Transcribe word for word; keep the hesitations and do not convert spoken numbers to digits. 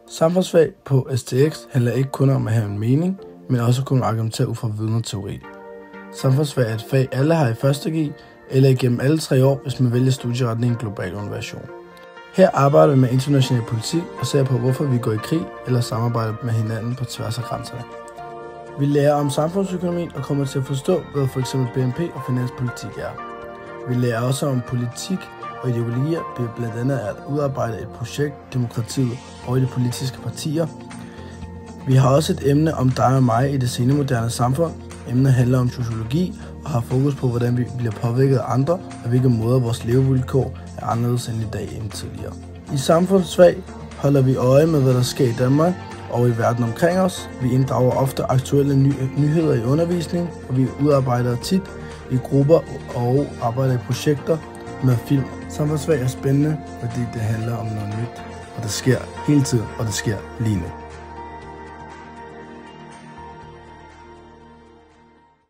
Samfundsfag på S T X handler ikke kun om at have en mening, men også at kunne argumentere ud fra viden og teori. Samfundsfag er et fag, alle har i første G, eller igennem alle tre år, hvis man vælger studieretningen Global Innovation. Her arbejder vi med international politik og ser på, hvorfor vi går i krig eller samarbejder med hinanden på tværs af grænserne. Vi lærer om samfundsøkonomien og kommer til at forstå, hvad f.eks. B N P og finanspolitik er. Vi lærer også om politik og ideologier ved blandt andet at udarbejde et projekt, demokratiet og i de politiske partier. Vi har også et emne om dig og mig i det senmoderne samfund. Emnet handler om sociologi og har fokus på, hvordan vi bliver påvirket af andre, og hvilke måder vores levevilkår er anderledes end i dag end tidligere. I samfundsfag holder vi øje med, hvad der sker i Danmark og i verden omkring os. Vi inddrager ofte aktuelle ny- nyheder i undervisning, og vi udarbejder tit i grupper og arbejder i projekter med film. Samfundsfag er spændende, fordi det handler om noget nyt, og det sker hele tiden, og det sker lige nu.